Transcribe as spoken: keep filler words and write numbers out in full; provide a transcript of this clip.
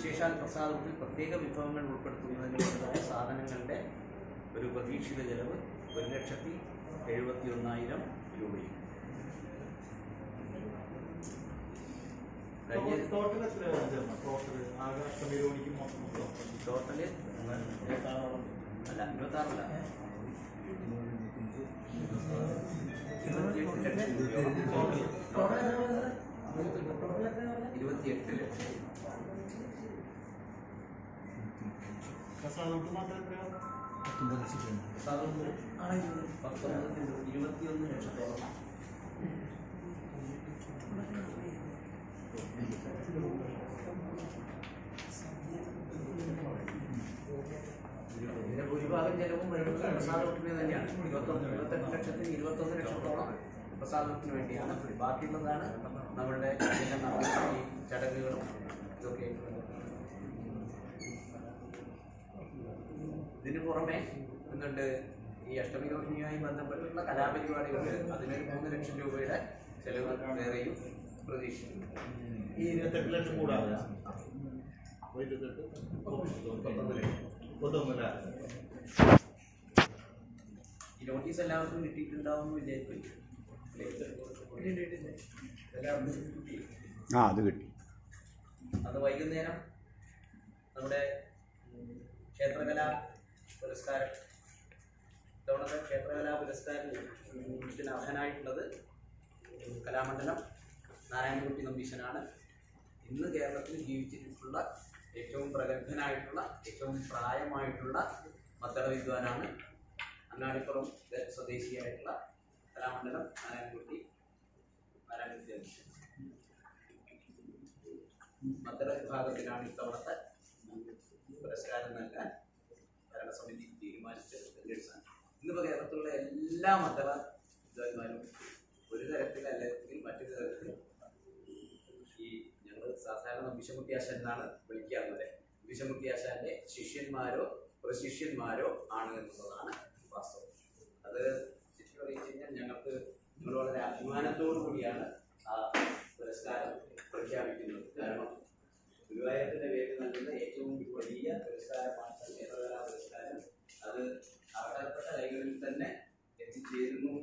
വിശേഷാൽ പ്രസാദത്തിൽ പ്രത്യേക വിഭവങ്ങൾ ഉൾപ്പെടുത്തുന്നതിനുള്ളതായ സാധനങ്ങളുടെ ഒരു പ്രതീക്ഷിത ചെലവ് ഒരു ലക്ഷത്തി എഴുപത്തി ഒന്നായിരം രൂപയും. ടോട്ടൽ ടോട്ടല് അല്ല ഇരുപത്താറല്ല ഇരുപത്തിയെട്ട് ലക്ഷം ഇരുപത്തിയെട്ട് ലക്ഷം ഇരുപത്തിയൊന്ന് ലക്ഷത്തോളം ഇതിന്റെ ഭൂരിഭാഗം ചെലവും വരുന്നത് പ്രസാദത്തിന് തന്നെയാണ്. ഇരുപത്തൊന്ന് ഇരുപത്തെട്ട് ലക്ഷത്തിന് ഇരുപത്തൊന്ന് ലക്ഷത്തോളം പ്രസാദത്തിന് വേണ്ടിയാണ്. ബാക്കിയുള്ളതാണ് നമ്മളുടെ ഈ ചടങ്ങുകളും ഇതൊക്കെ. ഇതിന് പുറമെ എന്തുണ്ട്, ഈ അഷ്ടമിരോഹിണിയുമായി ബന്ധപ്പെട്ടുള്ള കലാപരിപാടികളുണ്ട്. അതിനൊരു മൂന്ന് ലക്ഷം രൂപയുടെ ചെലവ് വേറെയും പ്രതീക്ഷിക്കുന്നു. ഈ ഇരുപത്തെട്ട് ലക്ഷം കൂടാതെ ഈ നോട്ടീസ് എല്ലാവർക്കും കിട്ടിയിട്ടുണ്ടാവും വിചാരിക്കും. ആ അത് കിട്ടി. അത് വൈകുന്നേരം നമ്മുടെ ക്ഷേത്രകലാ പുരസ്കാരം, ഇത്തവണത്തെ ക്ഷേത്രകലാ പുരസ്കാരത്തിന് അർഹനായിട്ടുള്ളത് കലാമണ്ഡലം നാരായണൻകുട്ടി നമ്പീശനാണ്. ഇന്ന് കേരളത്തിൽ ജീവിച്ചിട്ടുള്ള ഏറ്റവും പ്രഗത്ഭനായിട്ടുള്ള ഏറ്റവും പ്രായമായിട്ടുള്ള മദ്ദള വിദ്വാനാണ്. അങ്ങാടിപ്പുറം സ്വദേശിയായിട്ടുള്ള കലാമണ്ഡലം നാരായണൻകുട്ടി നാരായണൻകുട്ടി നമ്പീശൻ. മദ്ദള വിഭാഗത്തിനാണ് ഇത്തവണത്തെ പുരസ്കാരം നൽകാൻ ഭരണസമിതി തീരുമാനിച്ച് തെരഞ്ഞെടുത്താണ്. ഇന്നിപ്പോൾ കേരളത്തിലുള്ള എല്ലാ മദ്ദള വിദ്വാൻമാരും ഒരു തരത്തിൽ അല്ലെങ്കിൽ മറ്റൊരു തരത്തിൽ ഈ ഞങ്ങൾ സാധാരണ നമ്പീശൻകുട്ടിയാശാൻ എന്നാണ് വിളിക്കാറുള്ളത്. നമ്പീശൻകുട്ടിയാശാന്റെ ശിഷ്യന്മാരോ പ്രശിഷ്യന്മാരോ ആണ് എന്നുള്ളതാണ് വാസ്തവം. അത് ശരിക്കും അറിയിച്ചു കഴിഞ്ഞാൽ ഞങ്ങൾക്ക് നിങ്ങൾ വളരെ അഭിമാനത്തോടു കൂടിയാണ് ആ പുരസ്കാരം പ്രഖ്യാപിക്കുന്നത്. കാരണം ഗുരുവായൂരത്തിന്റെ പേരിൽ നൽകുന്ന ഏറ്റവും വലിയ പുരസ്കാരമാണ് ക്ഷേത്രകലാ പുരസ്കാരം. അത് അർഹതപ്പെട്ട കൈകളിൽ തന്നെ എത്തിച്ചേരുന്നു